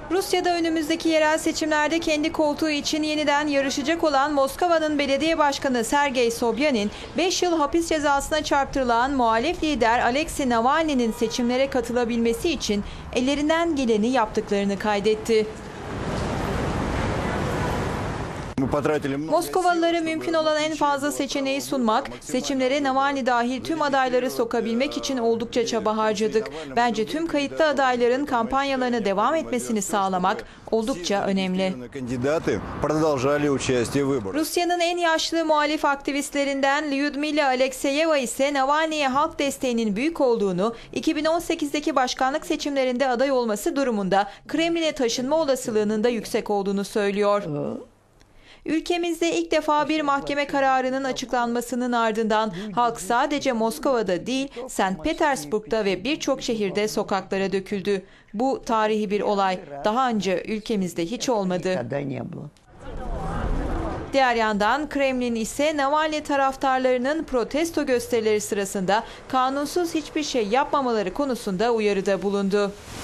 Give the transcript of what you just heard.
Rusya'da önümüzdeki yerel seçimlerde kendi koltuğu için yeniden yarışacak olan Moskova'nın belediye başkanı Sergey Sobyanin, 5 yıl hapis cezasına çarptırılan muhalif lider Alexei Navalny'nin seçimlere katılabilmesi için ellerinden geleni yaptıklarını kaydetti. Moskovalılara mümkün olan en fazla seçeneği sunmak, seçimlere Navalny dahil tüm adayları sokabilmek için oldukça çaba harcadık. Bence tüm kayıtlı adayların kampanyalarına devam etmesini sağlamak oldukça önemli. Rusya'nın en yaşlı muhalif aktivistlerinden Lyudmila Alekseyeva ise Navalny'ye halk desteğinin büyük olduğunu, 2018'deki başkanlık seçimlerinde aday olması durumunda Kremlin'e taşınma olasılığının da yüksek olduğunu söylüyor. Ülkemizde ilk defa bir mahkeme kararının açıklanmasının ardından halk sadece Moskova'da değil, St. Petersburg'da ve birçok şehirde sokaklara döküldü. Bu tarihi bir olay. Daha önce ülkemizde hiç olmadı. Diğer yandan Kremlin ise Navalny taraftarlarının protesto gösterileri sırasında kanunsuz hiçbir şey yapmamaları konusunda uyarıda bulundu.